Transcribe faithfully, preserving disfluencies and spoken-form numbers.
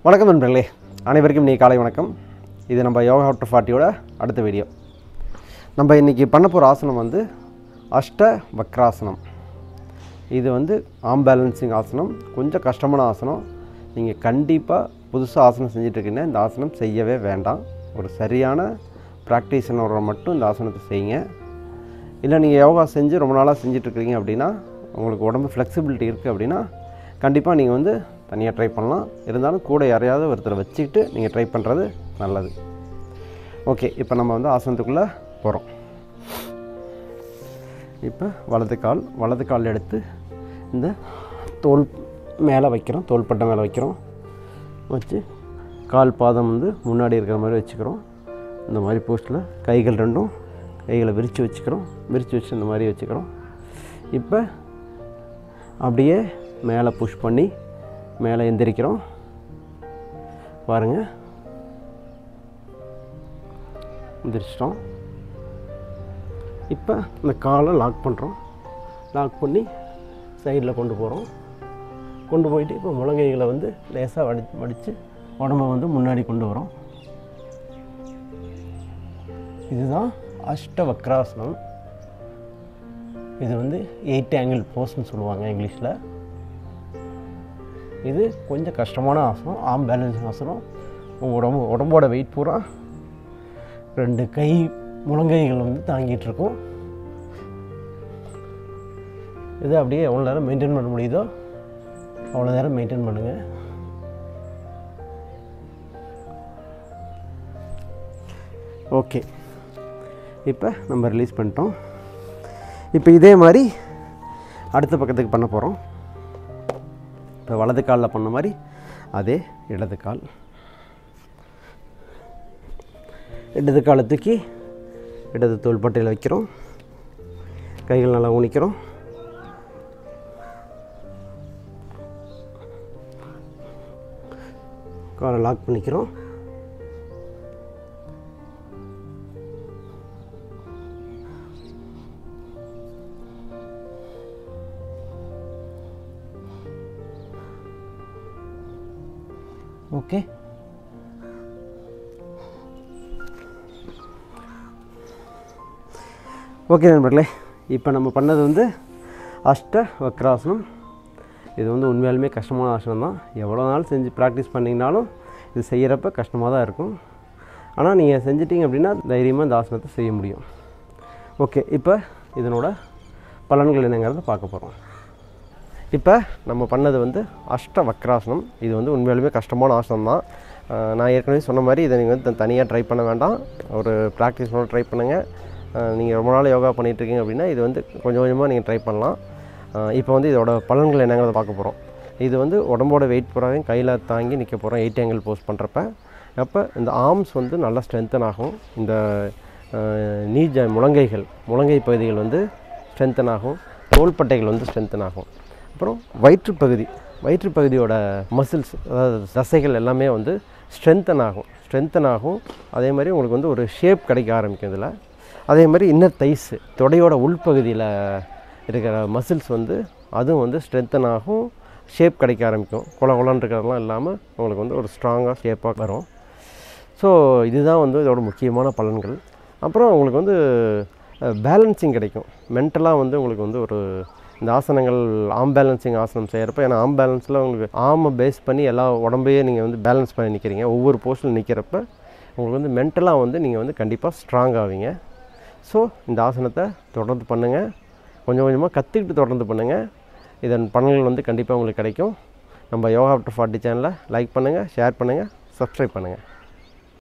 வணக்கம் நண்பர்களே, அனைவருக்கும் நீ காலை வணக்கம். இது நம்ம யோகா ஆஃப்டர் ஃபார்ட்டியோட அடுத்த வீடியோ. நம்ம இன்றைக்கி பண்ண போகிற ஆசனம் வந்து அஷ்ட வக்ராசனம். இது வந்து ஆம் பேலன்சிங் ஆசனம். கொஞ்சம் கஷ்டமான ஆசனம். நீங்கள் கண்டிப்பாக புதுசாக ஆசனம் செஞ்சிட்ருக்கீங்கன்னா இந்த ஆசனம் செய்யவே வேண்டாம். ஒரு சரியான ப்ராக்டிஸனோட மட்டும் இந்த ஆசனத்தை செய்யுங்க. இல்லை நீங்கள் யோகா செஞ்சு ரொம்ப நாளாக செஞ்சிட்ருக்கிறீங்க அப்படின்னா, உங்களுக்கு உடம்பு ஃப்ளெக்சிபிலிட்டி இருக்குது அப்படின்னா கண்டிப்பாக நீங்கள் வந்து தனியாக ட்ரை பண்ணலாம். இருந்தாலும் கூட யாரையாவது ஒருத்தரை வச்சுக்கிட்டு நீங்கள் ட்ரை பண்ணுறது நல்லது. ஓகே, இப்போ நம்ம வந்து ஆசனத்துக்குள்ளே போகிறோம். இப்போ வலது கால் வலது கால் எடுத்து இந்த தோல் மேலே வைக்கிறோம், தோள்பட்டை மேலே வைக்கிறோம். வச்சு கால் பாதம் வந்து முன்னாடி இருக்கிற மாதிரி வச்சுக்கிறோம். இந்த மாதிரி போஸ்ட்டில் கைகள் ரெண்டும் கைகளை விரித்து வச்சுக்கிறோம். விரித்து வச்சு இந்த மாதிரி வச்சுக்கிறோம். இப்போ அப்படியே மேலே புஷ் பண்ணி மேலே எந்திரிக்கிறோம். பாருங்கள், எந்திரிச்சிட்டோம். இப்போ இந்த காலை லாக் பண்ணுறோம். லாக் பண்ணி சைடில் கொண்டு போகிறோம். கொண்டு போயிட்டு இப்போ முழங்கைகளை வந்து லேசாக வடி மடித்து உடம்பை வந்து முன்னாடி கொண்டு வரோம். இதுதான் அஷ்ட வக்ராசனம். இது வந்து எயிட் ஆங்கிள் போஸ்ன்னு சொல்லுவாங்க இங்கிலீஷில். இது கொஞ்சம் கஷ்டமான ஆசனம், ஆம் பேலன்சிங் ஆசனம். உங்கள் உடம்பு உடம்போட வெயிட் பூரா ரெண்டு கை முழங்கைகள் வந்து தாங்கிட்டு இருக்கும். இது அப்படியே எவ்வளோ நேரம் மெயின்டைன் பண்ண முடியுதோ அவ்வளோ நேரம் மெயின்டைன் பண்ணுங்கள். ஓகே, இப்போ நம்ம ரிலீஸ் பண்ணிட்டோம். இப்போ இதே மாதிரி அடுத்த பக்கத்துக்கு பண்ண போகிறோம். இப்போ வலது காலில் பண்ண மாதிரி அதே இடது கால். இடது காலை தூக்கி இடது தோள்பட்டையில் வைக்கிறோம். கைகள் நல்லா ஊனிக்கிறோம். காலை லாக் பண்ணிக்கிறோம். ஓகே, ஓகே நண்பர்களே, இப்போ நம்ம பண்ணது வந்து அஷ்ட வக்ராசனம். இது வந்து உண்மையாலுமே கஷ்டமான ஆசனம் தான். எவ்வளோ நாள் செஞ்சு ப்ராக்டிஸ் பண்ணிங்கனாலும் இது செய்கிறப்ப கஷ்டமாக தான் இருக்கும். ஆனால் நீங்கள் செஞ்சிட்டிங்க அப்படின்னா தைரியமாக இந்த ஆசனத்தை செய்ய முடியும். ஓகே, இப்போ இதனோட பலன்கள் என்னங்கிறத பார்க்க போகிறோம். இப்போ நம்ம பண்ணது வந்து அஷ்ட வக்ராசனம். இது வந்து உண்மையாலுமே கஷ்டமான ஆசனம் தான். நான் ஏற்கனவே சொன்ன மாதிரி இதை நீங்கள் வந்து தனியாக ட்ரை பண்ண வேண்டாம். ஒரு ப்ராக்டிஸோட ட்ரை பண்ணுங்கள். நீங்கள் ரொம்ப நாள் யோகா பண்ணிகிட்ருக்கீங்க அப்படின்னா இது வந்து கொஞ்சம் கொஞ்சமாக நீங்கள் ட்ரை பண்ணலாம். இப்போ வந்து இதோட பலன்கள் என்னங்கிறத பார்க்க போகிறோம். இது வந்து உடம்போட வெயிட் பூராவே கையில் தாங்கி நிற்க போகிறோம் எயிட் ஆங்கிள் போஸ் பண்ணுறப்ப. அப்போ இந்த ஆர்ம்ஸ் வந்து நல்லா ஸ்ட்ரென்த்தன் ஆகும். இந்த நீ ஜ முழங்கைகள் முழங்கை பகுதிகள் வந்து ஸ்ட்ரென்த்தன் ஆகும். தோள்பட்டைகள் வந்து ஸ்ட்ரென்த்தன் ஆகும். அப்புறம் வயிற்றுப்பகுதி வயிற்றுப்பகுதியோட மசில்ஸ், அதாவது தசைகள் எல்லாமே வந்து ஸ்ட்ரென்த்தன் ஆகும் ஸ்ட்ரென்த்தன் ஆகும் அதே மாதிரி உங்களுக்கு வந்து ஒரு ஷேப் கிடைக்க ஆரம்பிக்கும் இதில். அதே மாதிரி இன்னர் தைஸ், தொடையோட உள்பகுதியில் இருக்கிற மசில்ஸ் வந்து அதுவும் வந்து ஸ்ட்ரென்த்தன் ஆகும், ஷேப் கிடைக்க ஆரம்பிக்கும். கொல கொலன்னு இருக்கிறதெல்லாம் இல்லாமல் உங்களுக்கு வந்து ஒரு ஸ்ட்ராங்காக ஷேப்பாக வரும். ஸோ இதுதான் வந்து இதோட முக்கியமான பலன்கள். அப்புறம் உங்களுக்கு வந்து பேலன்சிங் கிடைக்கும். மென்டலாக வந்து உங்களுக்கு வந்து ஒரு இந்த ஆசனங்கள் ஆம் பேலன்சிங் ஆசனம் செய்கிறப்ப, ஏன்னா ஆம் பேலன்ஸில் உங்களுக்கு ஆமை பேஸ் பண்ணி எல்லா உடம்பையே நீங்கள் வந்து பேலன்ஸ் பண்ணி நிற்கிறீங்க. ஒவ்வொரு போஸ்டில் நிற்கிறப்ப உங்களுக்கு வந்து மென்டலாக வந்து நீங்கள் வந்து கண்டிப்பாக ஸ்ட்ராங் ஆவீங்க. ஸோ இந்த ஆசனத்தை தொடர்ந்து பண்ணுங்கள். கொஞ்சம் கொஞ்சமாக கற்றுக்கிட்டு தொடர்ந்து பண்ணுங்கள். இதன் பலன்கள் வந்து கண்டிப்பாக உங்களுக்கு கிடைக்கும். நம்ம யோகா ஆஃப்டர் ஃபார்ட்டி சேனலை லைக் பண்ணுங்கள், ஷேர் பண்ணுங்கள், சப்ஸ்கிரைப் பண்ணுங்கள்.